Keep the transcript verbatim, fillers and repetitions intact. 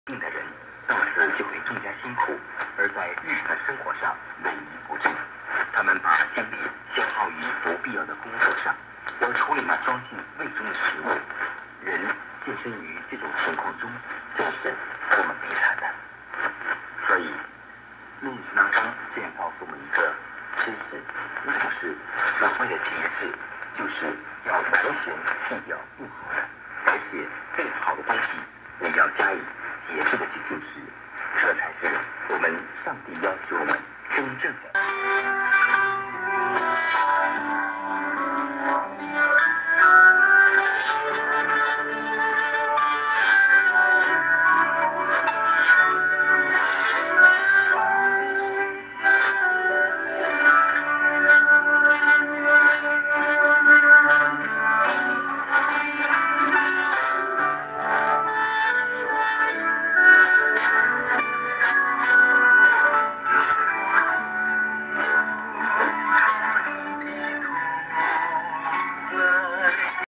病的人，到此就会更加辛苦，而在日常的生活上萎靡不振。他们把精力消耗于不必要的工作上，而处理那装进胃中的食物。人置身于这种情况中，真是多么悲惨的。所以，历史当中这样告诉我们一个知识，那就是所谓的节制，就是要完全弃掉不好的，而且更好的东西也要加以节制的去进食，这才是我们上帝要求我们真正的。